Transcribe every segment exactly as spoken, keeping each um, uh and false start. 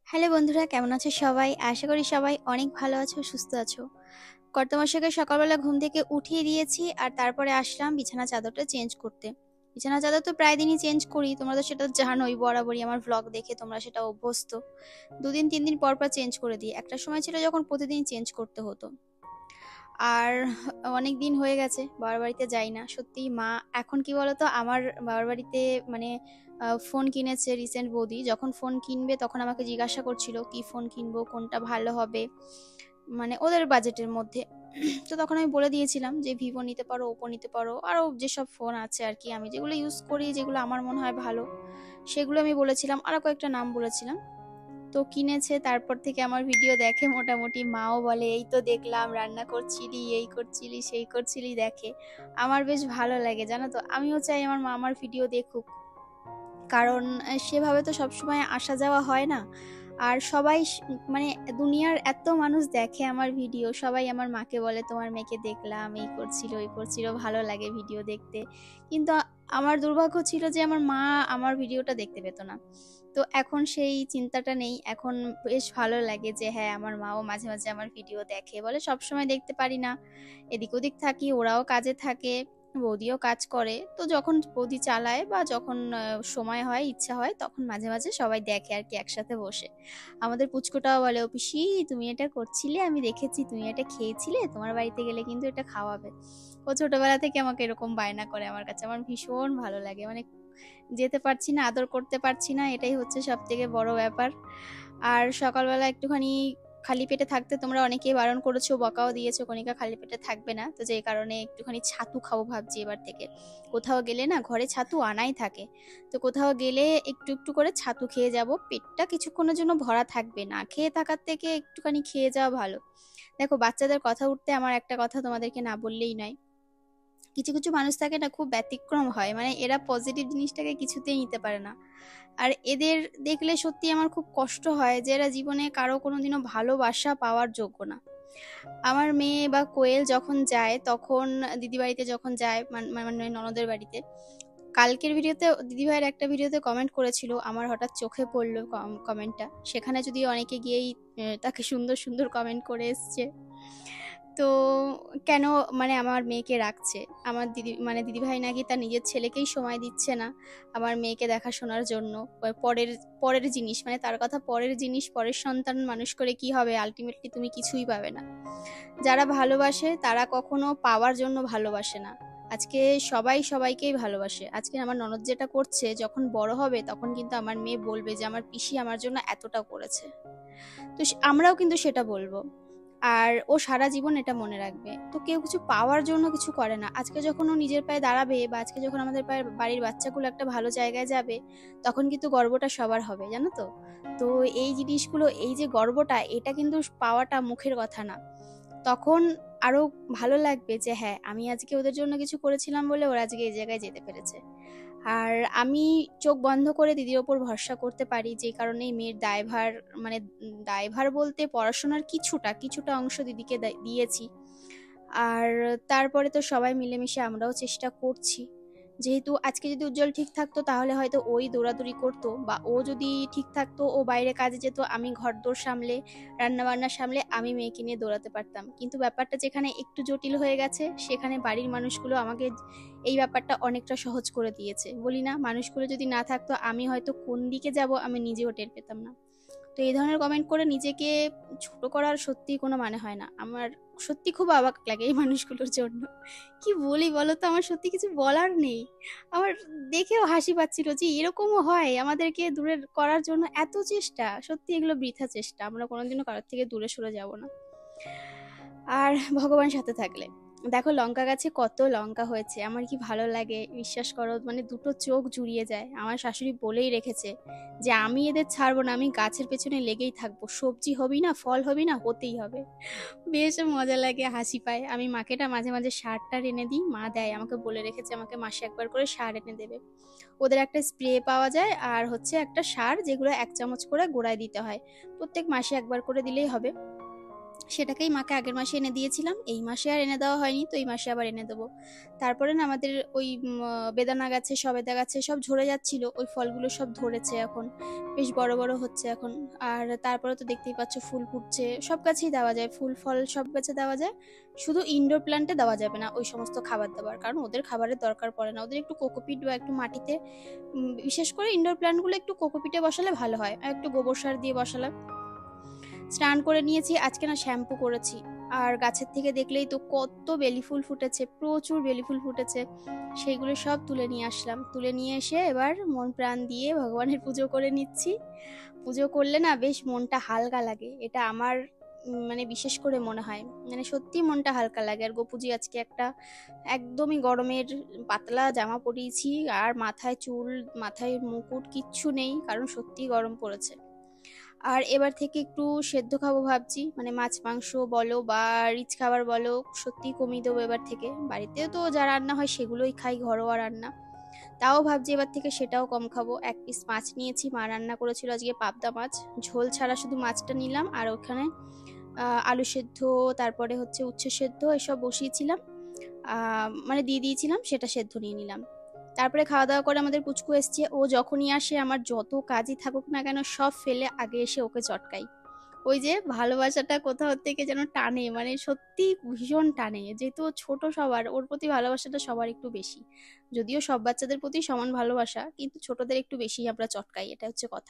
Hello বন্ধুরা, কেমন আছো সবাই? আশা করি সবাই অনেক ভালো আছো, সুস্থ আছো। কর্তামশাইকে সকালবেলা ঘুম থেকে উঠিয়ে দিয়েছি আর তারপরে আসলাম বিছানা চাদরটা চেঞ্জ করতে। বিছানা চাদর তো প্রায় দিনই চেঞ্জ করি, তোমরা তো সেটা জানোই, বরাবরই আমার ভ্লগ দেখে তোমরা সেটা অভ্যস্ত। দুদিন তিন দিন পর পর চেঞ্জ করে দিই। একটা সময় ছিল যখন প্রতিদিন চেঞ্জ করতে হতো। আর অনেক দিন হয়ে গেছে বাবার বাড়িতে যাই না। সত্যি মা এখন কি বলতো, আমার বাবার বাড়িতে মানে আহ, ফোন কিনেছে রিসেন্ট বৌদি। যখন ফোন কিনবে তখন আমাকে জিজ্ঞাসা করছিল কি ফোন কিনবো, কোনটা ভালো হবে, মানে ওদের বাজেটের মধ্যে। তো তখন আমি বলে দিয়েছিলাম যে ভিভো নিতে পারো, ওপো নিতে পারো, আরও যেসব ফোন আছে আর কি, আমি যেগুলো ইউজ করি, যেগুলো আমার মনে হয় ভালো, সেগুলো আমি বলেছিলাম, আরও কয়েকটা নাম বলেছিলাম। তো কিনেছে, তারপর থেকে আমার ভিডিও দেখে মোটামুটি। মাও বলে এই তো দেখলাম রান্না করছিলি, এই করছিলি, সেই করছিলি, দেখে। আমার বেশ ভালো লাগে জানো তো, আমিও চাই আমার মা আমার ভিডিও দেখুক। কারণ আহ, সেভাবে তো সবসময় আসা যাওয়া হয় না। আর সবাই স- মানে দুনিয়ার এত মানুষ দেখে আমার ভিডিও, সবাই আমার মাকে বলে তোমার মেয়েকে দেখলাম, এই করছিল, এই করছিল, ভালো লাগে ভিডিও দেখতে। কিন্তু আ- আমার দুর্ভাগ্য ছিল যে আমার মা আমার ভিডিওটা দেখতে পেত না। তো এখন সেই চিন্তাটা নেই, এখন বেশ ভালো লাগে যে হ্যাঁ, আমার মাও মাঝে মাঝে আমার ভিডিও দেখে। বলে সব সময় দেখতে পারি না, এদিক ওদিক থাকি, ওরাও কাজে থাকে, বৌদিও কাজ করে। তো যখন বৌদি চালায় বা যখন আহ, সময় হয়, ইচ্ছা হয়, তখন মাঝে মাঝে সবাই দেখে আর কি, একসাথে বসে। আমাদের পুচকুটাও বলে, ও পিসি তুমি এটা করছিলে, আমি দেখেছি, তুমি এটা খেয়েছিলে, তোমার বাড়িতে গেলে কিন্তু এটা খাওয়াবে। ও ছোটবেলা থেকে আমাকে এরকম বায়না করে আমার কাছে, আমার ভীষণ ভালো লাগে। মানে যেতে পারছি না, আদর করতে পারছি না, এটাই হচ্ছে সব থেকে বড় ব্যাপার। আর সকালবেলা একটুখানি খালি পেটে থাকতে তোমরা অনেকেই বারণ করেছো, বকাও দিয়েছো, কণিকা খালি পেটে থাকবে না, তো যেই কারণে একটুখানি ছাতু খাবো ভাবছি এবার থেকে। কোথাও গেলে না, ঘরে ছাতু আনাই থাকে, তো কোথাও গেলে একটু একটু করে ছাতু খেয়ে যাব, পেটটা কিছুক্ষণের জন্য ভরা থাকবে, না খেয়ে থাকার থেকে একটুখানি খেয়ে যাওয়া ভালো। দেখো, বাচ্চাদের কথা উঠতে আমার একটা কথা তোমাদেরকে না বললেই নয়। কিছু কিছু মানুষ থাকে না, খুব ব্যতিক্রম হয়, মানে এরা পজিটিভ জিনিসটাকে কিছুতেই নিতে পারে না। আর এদের দেখলে সত্যি আমার খুব কষ্ট হয় যে এরা জীবনে কারো কোনোদিনও ভালোবাসা পাওয়ার যোগ্য না। আমার মেয়ে বা কোয়েল যখন যায়, তখন দিদি বাড়িতে যখন যায়, মান- মানে ননদের বাড়িতে, কালকের ভিডিওতে দিদিভাইয়ের একটা ভিডিওতে কমেন্ট করেছিল, আমার হঠাৎ চোখে পড়লো কমেন্টটা। সেখানে যদি অনেকে গিয়েই আহ, তাকে সুন্দর সুন্দর কমেন্ট করে এসছে। তো কেন, মানে আমার মেয়েকে রাখছে, আমার দিদি মানে দিদিভাই নাকি তার নিজের ছেলেকেই সময় দিচ্ছে না আমার মেয়েকে দেখাশোনার জন্য। পরের পরের জিনিস, মানে তার কথা পরের জিনিস, পরের সন্তান মানুষ করে কি হবে, আলটিমেটলি তুমি কিছুই পাবে না। যারা ভালোবাসে তারা কখনো পাওয়ার জন্য ভালোবাসে না। আজকে সবাই সবাইকেই ভালোবাসে। আজকে আমার ননদ যেটা করছে, যখন বড় হবে তখন কিন্তু আমার মেয়ে বলবে যে আমার পিসি আমার জন্য এতটা করেছে। তো সে- আমরাও কিন্তু সেটা বলবো। আর ও সারা জীবন এটা মনে রাখবে। তো কেউ কিছু পাওয়ার জন্য কিছু করে না। আজকে যখন ও নিজের পায়ে দাঁড়াবে, বা আজকে যখন আমাদের পায়ে বাড়ির বাচ্চাগুলো একটা ভালো জায়গায় যাবে, তখন কিন্তু গর্বটা সবার হবে, জানো তো। তো এই জিনিসগুলো, এই যে গর্বটা, এটা কিন্তু পাওয়াটা মুখের কথা না। তখন আরো ভালো লাগবে যে হ্যাঁ, আমি আজকে ওদের জন্য কিছু করেছিলাম বলে ওরা আজকে এই জায়গায় যেতে পেরেছে। আর আমি চোখ বন্ধ করে দিদির ওপর ভরসা করতে পারি, যে কারণেই মেয়ের দায়ভার, মানে উম, দায়ভার বলতে পড়াশোনার কিছুটা কিছুটা অংশ দিদিকে দা- দিয়েছি। আর তারপরে তো সবাই মিলেমিশে আমরাও চেষ্টা করছি। যেহেতু আজকে যদি উজ্জ্বল ঠিক থাকতো, তাহলে হয়তো ওই দৌড়াদৌড়ি করতো, বা ও যদি ঠিক থাকতো, ও বাইরে কাজে যেত, আমি ঘরদোর সামলে, রান্না বান্না সামলে আমি মেয়েকে নিয়ে দৌড়াতে পারতাম। কিন্তু ব্যাপারটা যেখানে একটু জটিল হয়ে গেছে, সেখানে বাড়ির মানুষগুলো আমাকে এই ব্যাপারটা অনেকটা সহজ করে দিয়েছে। বলি না, মানুষগুলো যদি না থাকতো, আমি হয়তো কোন দিকে যাব আমি নিজেও টের পেতাম না। তো এই ধরনের কমেন্ট করে নিজেকে ছোট করার সত্যি কোনো মানে হয় না আমার। সত্যি খুব অবাক লাগে এই মানুষগুলোর জন্য। কি বলি বলো তো, আমার সত্যি কিছু বলার নেই। আমার দেখেও হাসি পাচ্ছিল যে এরকমও হয়, আমাদেরকে দূরে করার জন্য এত চেষ্টা। সত্যি এগুলো বৃথা চেষ্টা, আমরা কোনোদিনও কারোর থেকে দূরে সরে যাব না। আর ভগবান সাথে থাকলে, দেখো লঙ্কা গাছে কত লঙ্কা হয়েছে, আমার কি ভালো লাগে বিশ্বাস করো, মানে দুটো চোখ জুড়িয়ে যায়। আমার শাশুড়ি বলেই রেখেছে যে আমি এদের ছাড়বো না, আমি গাছের পেছনে লেগেই থাকবো, সবজি হবি না, ফল হবি না, হতেই হবে। বেশ মজা লাগে, হাসি পায়। আমি মাকেটা মাঝে মাঝে সার টার এনে দিই, মা দেয়, আমাকে বলে রেখেছে আমাকে মাসে একবার করে সার এনে দেবে। ওদের একটা স্প্রে পাওয়া যায়, আর হচ্ছে একটা সার, যেগুলো এক চামচ করে গোড়ায় দিতে হয়, প্রত্যেক মাসে একবার করে দিলেই হবে। সেটাকেই মাকে আগের মাসে এনে দিয়েছিলাম, এই মাসে আর এনে দেওয়া হয়নি, তো এই মাসে আবার এনে দেবো। তারপরে না আমাদের ওই উম, আহ, বেদানা গাছে সবেদা গাছে সব ঝরে যাচ্ছিল, ওই ফলগুলো সব ধরেছে এখন, বেশ বড় বড় হচ্ছে এখন। আর তারপরে তো দেখতেই পাচ্ছ ফুল ফুটছে, সব গাছেই দেওয়া যায় ফুল ফল, সব গাছে দেওয়া যায়, শুধু ইনডোর প্ল্যান্টে দেওয়া যাবে না ওই সমস্ত খাবার দাবার, কারণ ওদের খাবারের দরকার পড়ে না, ওদের একটু কোকোপিট বা একটু মাটিতে, উম, বিশেষ করে ইনডোর প্ল্যান্টগুলো একটু কোকোপিটে বসালে ভালো হয়, আর একটু গোবর সার দিয়ে বসালে। স্নান করে নিয়েছি, আজকে না শ্যাম্পু করেছি, আর গাছের থেকে দেখলেই তো কত বেলি ফুল ফুটেছে, প্রচুর বেলি ফুল ফুটেছে, সেইগুলো সব তুলে নিয়ে আসলাম। তুলে নিয়ে এসে এবার মন প্রাণ দিয়ে ভগবানের পুজো করে নিচ্ছি। পুজো করলে না বেশ মনটা হালকা লাগে, এটা আমার উম, মানে বিশেষ করে মনে হয়, মানে সত্যি মনটা হালকা লাগে। আর গোপুজি আজকে একটা একদমই গরমের পাতলা জামা পরিয়েছি, আর মাথায় চুল, মাথায় মুকুট কিচ্ছু নেই, কারণ সত্যি গরম পড়েছে। আর এবার থেকে একটু সেদ্ধ খাবো ভাবছি, মানে মাছ মাংস বলো বা রিচ খাবার বলো, সত্যি কমিয়ে দেবো এবার থেকে। বাড়িতে তো যা রান্না হয় সেগুলোই খাই, ঘরোয়া রান্না, তাও ভাবছি এবার থেকে সেটাও কম খাবো। এক পিস মাছ নিয়েছি, মা রান্না করেছিল আজকে পাবদা মাছ, ঝোল ছাড়া শুধু মাছটা নিলাম, আর ওখানে আহ, আলু সেদ্ধ, তারপরে হচ্ছে উচ্ছে সেদ্ধ এসব বসিয়েছিলাম, আহ, মানে দিয়ে দিয়েছিলাম, সেটা সেদ্ধ নিয়ে নিলাম। তারপরে খাওয়া দাওয়া করে আমাদের পুচকু এসছে, ও যখনই আসে আমার যত কাজই থাকুক না কেন সব ফেলে আগে এসে ওকে চটকাই। ওই যে ভালোবাসাটা কোথাও থেকে যেন টানে, মানে সত্যি ভীষণ টানে, যেহেতু ও ছোট সবার, ওর প্রতি ভালোবাসাটা সবার একটু বেশি, যদিও সব বাচ্চাদের প্রতি সমান ভালোবাসা, কিন্তু ছোটদের একটু বেশি আমরা চটকাই, এটা হচ্ছে কথা।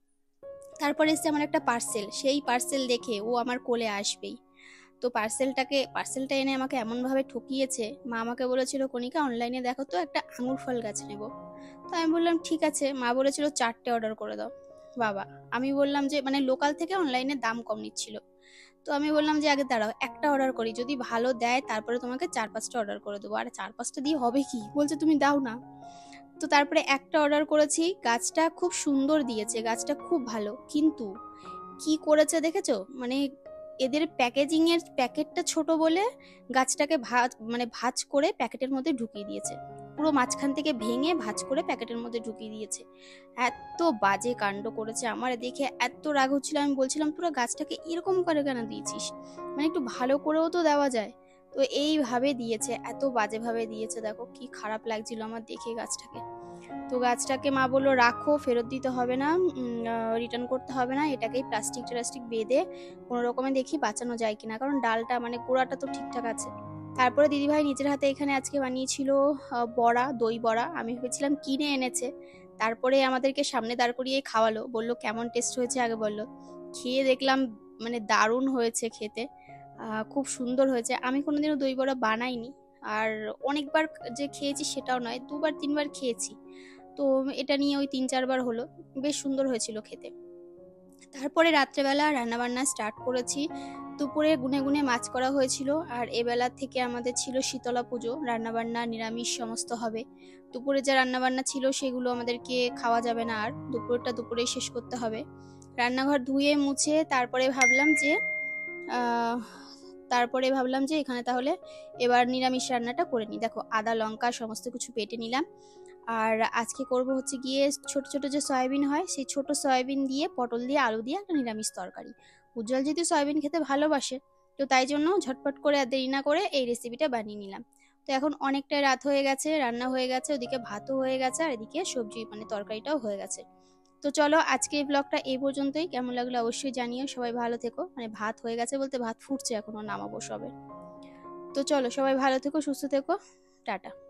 তারপরে এসছে আমার একটা পার্সেল, সেই পার্সেল দেখে ও আমার কোলে আসবেই। তো পার্সেলটাকে পার্সেলটা এনে আমাকে এমনভাবে ঠকিয়েছে, মা আমাকে বলেছিল কণিকা অনলাইনে দেখো তো একটা আঙুর ফল গাছ নেব। তো আমি বললাম ঠিক আছে, মা বলেছিল চারটে অর্ডার করে দাও। বাবা, আমি বললাম যে মানে লোকাল থেকে অনলাইনে দাম কম নিচ্ছিল, তো আমি বললাম যে আগে দাঁড়াও একটা অর্ডার করি, যদি ভালো দেয় তারপরে তোমাকে চার পাঁচটা অর্ডার করে দেবো। আর চার পাঁচটা দিয়ে হবে কি, বলছে তুমি দাও না। তো তারপরে একটা অর্ডার করেছি, গাছটা খুব সুন্দর দিয়েছে, গাছটা খুব ভালো, কিন্তু কি করেছে দেখেছো, মানে এদের প্যাকেজিং এর প্যাকেটটা ছোট বলে গাছটাকে ভাজ, মানে ভাঁজ করে প্যাকেটের মধ্যে ঢুকিয়ে দিয়েছে, পুরো মাঝখান থেকে ভেঙে ভাঁজ করে প্যাকেটের মধ্যে ঢুকিয়ে দিয়েছে। এত বাজে কাণ্ড করেছে, আমার দেখে এত রাগ হচ্ছিল, আমি বলছিলাম তোরা গাছটাকে এরকম করে কেন দিয়েছিস, মানে একটু ভালো করেও তো দেওয়া যায়। তো এইভাবে দিয়েছে, এত বাজে ভাবে দিয়েছে, দেখো কি খারাপ লাগছিল আমার দেখে গাছটাকে। তো গাছটাকে মা বললো রাখো, ফেরত দিতে হবে না, রিটার্ন করতে হবে না, এটাকেই প্লাস্টিক টাস্টিক বেঁধে কোনো রকমে দেখি বাঁচানো যায় কিনা, কারণ ডালটা মানে গোড়াটা তো ঠিকঠাক আছে। তারপরে দিদিভাই নিজের হাতে এখানে আজকে বানিয়েছিল আহ, বড়া, দই বড়া, আমি ভেবেছিলাম কিনে এনেছে, তারপরে আমাদেরকে সামনে দাঁড় করিয়ে খাওয়ালো, বললো কেমন টেস্ট হয়েছে আগে বললো। খেয়ে দেখলাম মানে দারুণ হয়েছে খেতে, আহ, খুব সুন্দর হয়েছে। আমি কোনোদিনও দই বড়া বানাইনি, আর অনেকবার যে খেয়েছি সেটাও নয়, দুবার তিনবার খেয়েছি, তো এটা নিয়ে ওই তিন চারবার হলো, বেশ সুন্দর হয়েছিল খেতে। তারপরে রাত্রেবেলা রান্নাবান্না স্টার্ট করেছি, দুপুরে গুনে গুনে মাছ করা হয়েছিল, আর এবেলা থেকে আমাদের ছিল শীতলা পুজো, রান্নাবান্না নিরামিষ সমস্ত হবে। দুপুরে যা রান্নাবান্না ছিল সেগুলো আমাদেরকে খাওয়া যাবে না, আর দুপুরটা দুপুরেই শেষ করতে হবে। রান্নাঘর ধুয়ে মুছে তারপরে ভাবলাম যে আহ তারপরে ভাবলাম যে এখানে তাহলে এবার নিরামিষ রান্নাটা করে নিই। দেখো আদা লঙ্কা সমস্ত কিছু বেটে নিলাম, আর আজকে করব হচ্ছে গিয়ে ছোট ছোট যে সয়াবিন হয়, সেই ছোট সয়াবিন দিয়ে পটল দিয়ে আলু দিয়ে একটা নিরামিষ তরকারি। উজ্জ্বল যেহেতু সয়াবিন খেতে ভালোবাসে, তো তাই জন্য ঝটপট করে আর দেরি না করে এই রেসিপিটা বানিয়ে নিলাম। তো এখন অনেকটাই রাত হয়ে গেছে, রান্না হয়ে গেছে, ওদিকে ভাতও হয়ে গেছে, আর এদিকে সবজি মানে তরকারিটাও হয়ে গেছে। তো চলো আজকে এই ব্লগটা এই পর্যন্তই, কেমন লাগলো অবশ্যই জানিও, সবাই ভালো থেকো। মানে ভাত হয়ে গেছে বলতে ভাত ফুটছে এখনো, নামাবো সবে। তো চলো সবাই ভালো থেকো, সুস্থ থেকো, টাটা।